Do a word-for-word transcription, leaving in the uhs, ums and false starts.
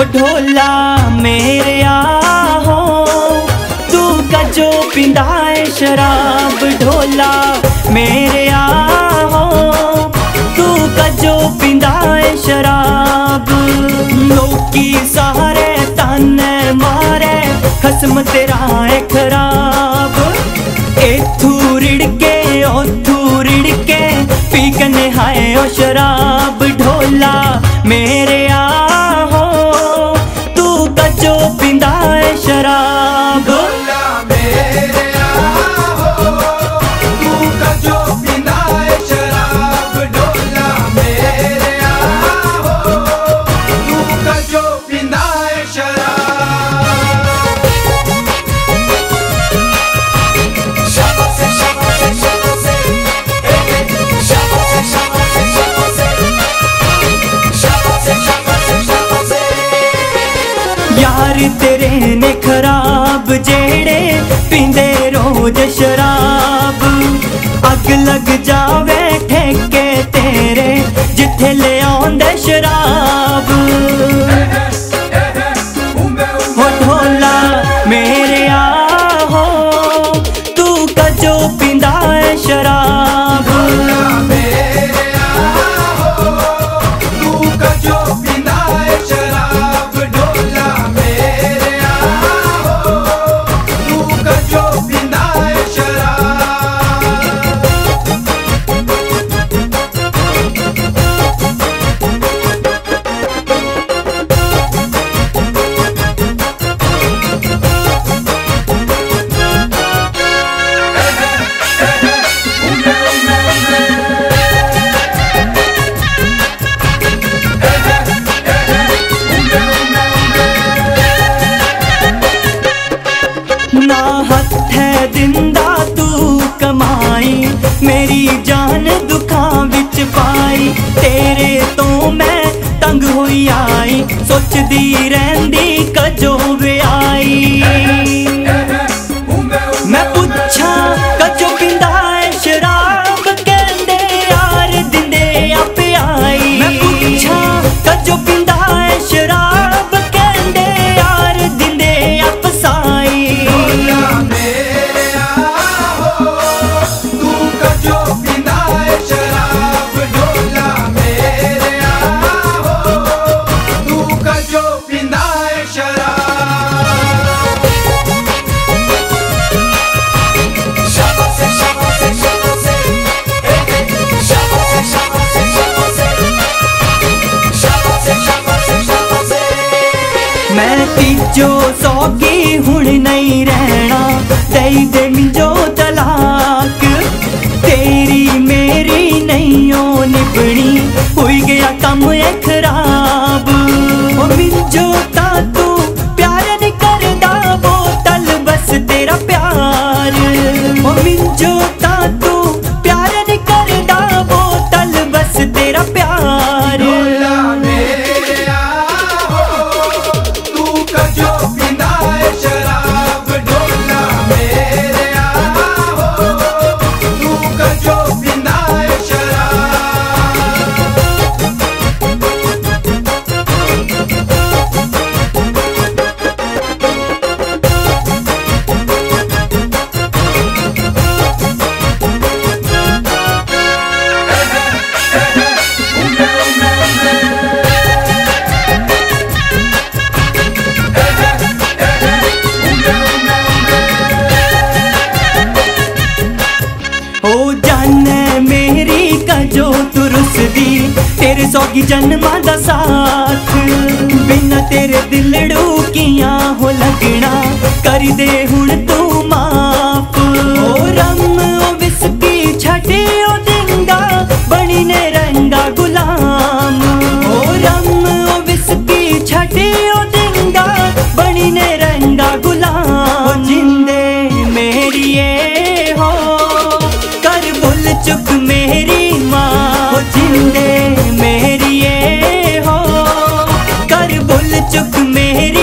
ढोला मेरे आहो तू कजो पिंदा है शराब। ढोला मेरे आहो तू कजो पिंदा है शराब। लोकी सारे ताने मारे खसम तेरा है खराब। इथू रिड़के ओथू रिड़के पी कने हाय ओ शराब। ढोला मेरे आहो तू कजो पिंदा है शराब। ढोला मेरे आहो तू कजो पिंदा है शराब। ढोला मेरे आहो तू कजो पिंदा है शराब। शाबाश शाबाश शाबाश शाबाश शाबाश शाबाश शाबाश शाबाश। यार तेरे ने खराब जेड़े पींदे रोज शराब। अग लग जावे ठेके तेरे जिथे ले आंदे शराब। हो ढोला मेरे आहो तू कजो पींदा है शराब। ढोला मेरे आहो तू कजो पिंदा है शराब। ढोला मेरे आहो तू कजो पिंदा है शराब। ना हत्थे दिंदा तू कमाई मेरी जान दुखां विच पाई। तेरे तो मैं तंग होई आई सोचदी रैंदी कजो वे आई। मैं पुछां कजो पिंदा है शराब कहंदे यार दिंदे आपे आई। मैं पुछां कजो पिंदा है शराब कहंदे यार दिंदे आप साई। ढोला मेरे आहो तू कजो पिंदा है शराब। ढोला मेरे आहो तू कजो पिंदा है शराब। शाबाश शाबाश शाबाश शाबाश शाबाश शाबाश शाबाश शाबाश। मैं तीजो सौगी हुण नहीं रहना दई दे मिंजो तलाक। तेरी मेरी नहीं ओ निभनी हुई गया कम ए खराब। ओ मिंजो ता तू प्यार नहीं करदा बोतल बस तेरा प्यार। ओ मिंजो ता तू प्यार नहीं करदा बोतल बस तेरा प्यार। ढोला मेरे आहो तू कजो पिंदा है शराब। ढोला मेरे आहो तू कजो पिंदा है शराब। ओ जाने मेरी कजो तुरसदी तेरे सौगी जन्मा दा साथ। बिना तेरे दिलड़ू कियां हो लगना कर दे हुण तू माफ। ओ रम ओ विस्की छटे ओ दिंगा बनी ने रंगा गुलाम। ओ रम ओ विस्की छटे ओ दिंगा बनी ने रंगा गुलाम। ओ जिंदे मेरी ए हो कर भुल चुक मेरी माँ। हो जिंदे मेरी ये हो कर भुल चुक मेरी